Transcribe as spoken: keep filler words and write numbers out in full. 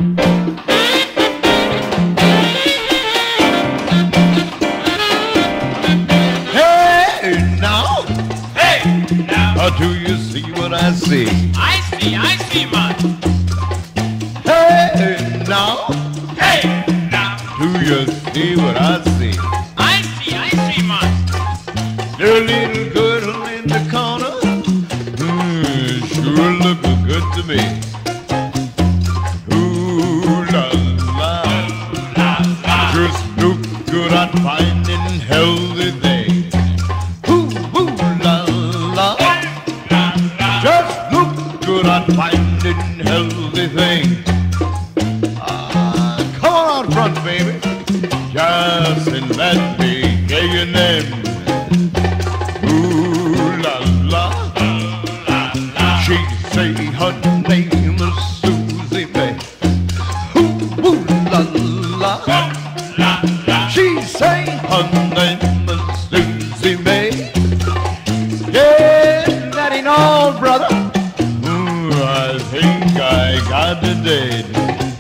Hey, now. Hey, now. Or do you see what I see? I see, I see, man. Hey, now. Hey, now. Do you see what I see? I see, I see, man. The little girl in the corner, mm, sure looking good to me. Ooh la la, La, la. just look good at finding healthy things. Ooh, ooh la la, La, la. just look good at finding healthy things. Ah, come on out front, baby, just and let me hear your name. Ooh la la, La, la. she say her name is Susie May. Ooh, ooh la la, La, la. she say her name is Susie May. Yeah, that ain't all, brother. Ooh, I think I got the date.